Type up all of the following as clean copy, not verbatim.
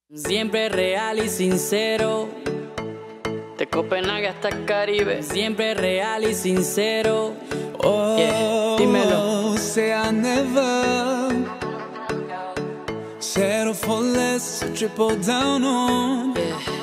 Siempre real y sincero, de Copenhague hasta el Caribe. Siempre real y sincero. Oh, Yeah, dímelo. say I never settle for less, triple down on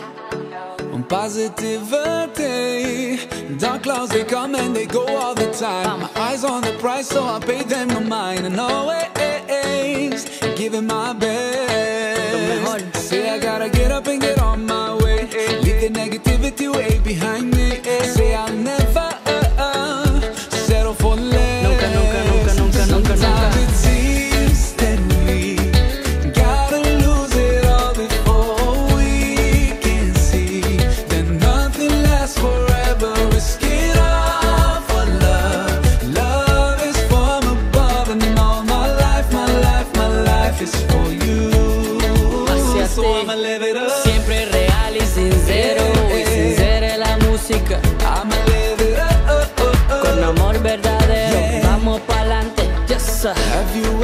positivity. Dark clouds, they come and they go all the time. My eyes on the prize, so I pay them no mind. And always giving my best. Say I gotta get up and get on my way. Leave the negativity way behind me. Say I'll never settle for less. Nunca, nunca, nunca, nunca, nunca, nunca. It seems that we gotta lose it all before we can see that nothing lasts forever. Risk it all for love. Love is from above, and all my life, my life, my life is for you. So I'ma live it up. Siempre real y sincero, y sincera es la música. I'ma live it up. Con amor verdadero, vamos pa'lante. Yes, sir. Have you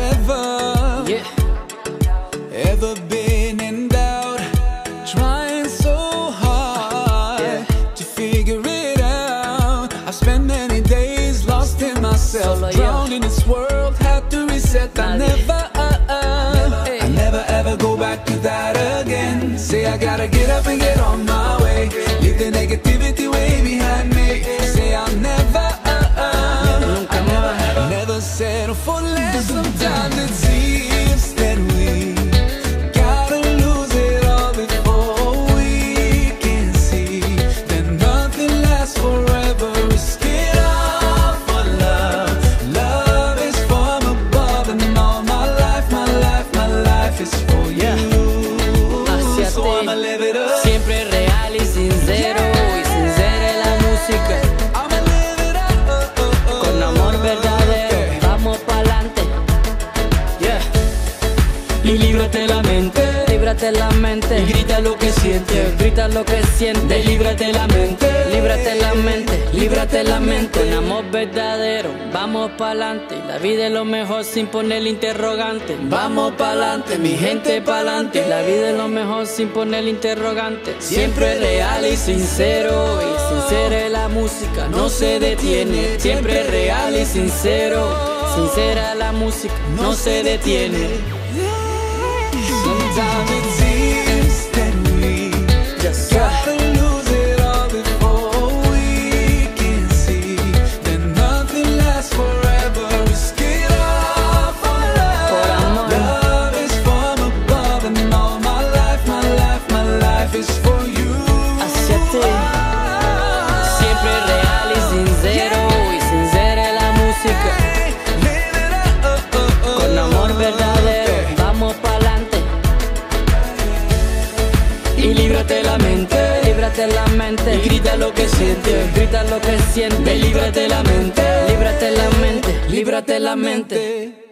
ever been in doubt, trying so hard to figure it out? I've spent many days lost in myself, Solo drowned in this world, had to reset. I never ever go back to that again. Say I gotta get up and get on my way. Leave the negativity way behind me. Say I'll never settle for less. Sometimes it seems that we gotta lose it all before we can see that nothing lasts forever. Risk it all for love. Love is from above, and all my life, my life, my life is for you. Hacia So ti. I'ma live it up. Siempre real y sincero, y sincera es la música. I'ma live it up. Con amor verdadero, vamos pa'lante. Yeah. Y líbrate la mente, líbrate la mente. Y grita lo que sientes, grita lo que sientes. Líbrate la mente, líbrate la mente, líbrate la mente. Con amor verdadero, vamos pa'lante. La vida es lo mejor sin poner interrogante. Vamos pa'lante, mi gente pa'lante. La vida es lo mejor sin poner interrogante. Siempre real y sincero, y sincera es la música, no se detiene. Siempre real y sincero, sincera la música, no se detiene. Sometimes it seems that we Yes, gotta lose it all before we can see that nothing lasts forever. Risk it all for love. Por amor. Love is from above, and all my life, my life, my life is for you. Hacia ti. Siempre real y sincero, y sincera es la música. Live it up. Con amor verdadero, vamos pa'lante. Y líbrate la mente, líbrate la mente. Y grita lo que sientes, grita lo que sientes. Líbrate la mente, líbrate la mente, líbrate la mente.